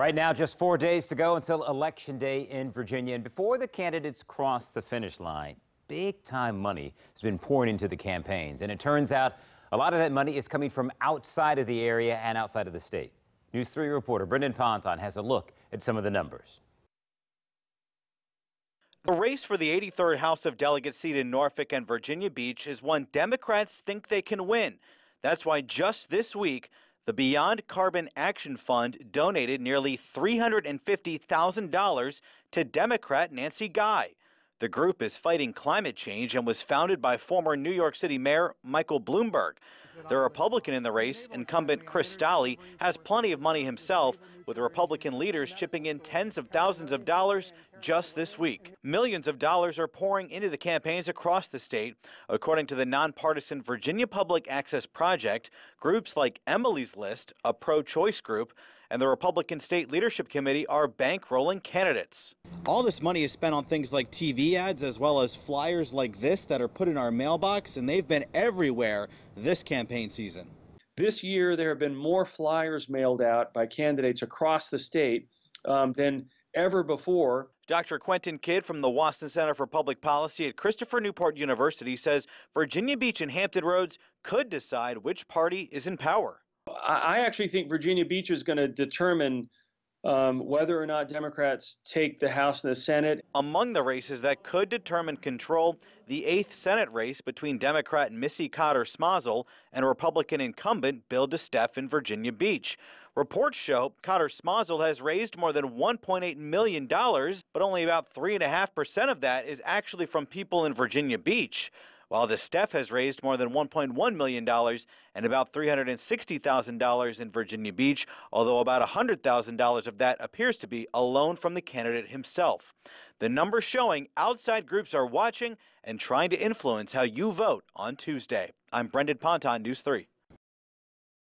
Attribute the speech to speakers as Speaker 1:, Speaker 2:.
Speaker 1: Right now, just 4 days to go until Election Day in Virginia. And before the candidates cross the finish line, big-time money has been poured into the campaigns. And it turns out a lot of that money is coming from outside of the area and outside of the state. News 3 reporter Brendan Ponton has a look at some of the numbers.
Speaker 2: The race for the 83rd House of Delegates seat in Norfolk and Virginia Beach is one Democrats think they can win. That's why just this week, the Beyond Carbon Action Fund donated nearly $350,000 to Democrat Nancy Guy. The group is fighting climate change and was founded by former New York City Mayor Michael Bloomberg. The Republican in the race, incumbent Chris Stolle, has plenty of money himself, with Republican leaders chipping in tens of thousands of dollars just this week. Millions of dollars are pouring into the campaigns across the state. According to the nonpartisan Virginia Public Access Project, groups like Emily's List, a pro-choice group, and the Republican State Leadership Committee are bankrolling candidates.
Speaker 3: All this money is spent on things like TV ads as well as flyers like this that are put in our mailbox, and they've been everywhere this campaign season.
Speaker 4: This year, there have been more flyers mailed out by candidates across the state than ever before.
Speaker 2: Dr. Quentin Kidd from the Wasson Center for Public Policy at Christopher Newport University says Virginia Beach and Hampton Roads could decide which party is in power.
Speaker 4: I actually think Virginia Beach is going to determine whether or not Democrats take the House and the Senate.
Speaker 2: Among the races that could determine control, the 8th Senate race between Democrat Missy Cotter Smazel and Republican incumbent Bill DeSteff in Virginia Beach. Reports show Cotter Smazel has raised more than $1.8 million, but only about 3.5% of that is actually from people in Virginia Beach, while DeSteff has raised more than $1.1 million and about $360,000 in Virginia Beach, although about $100,000 of that appears to be a loan from the candidate himself. The numbers showing outside groups are watching and trying to influence how you vote on Tuesday. I'm Brendan Ponton, News 3.